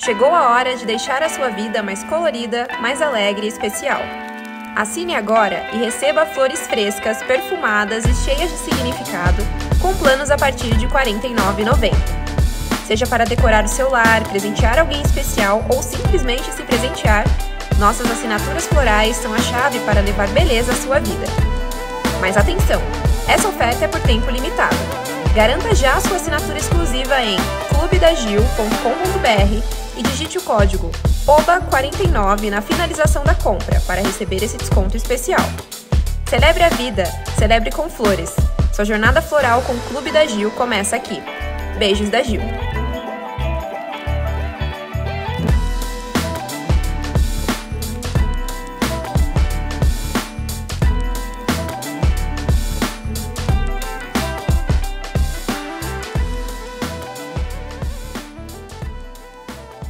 Chegou a hora de deixar a sua vida mais colorida, mais alegre e especial. Assine agora e receba flores frescas, perfumadas e cheias de significado, com planos a partir de R$ 49,90. Seja para decorar o seu lar, presentear alguém especial ou simplesmente se presentear, nossas assinaturas florais são a chave para levar beleza à sua vida. Mas atenção! Essa oferta é por tempo limitado. Garanta já a sua assinatura exclusiva em clubedagil.com.br e digite o código OBA49 na finalização da compra para receber esse desconto especial. Celebre a vida, celebre com flores. Sua jornada floral com o Clube da Gil começa aqui. Beijos da Gil!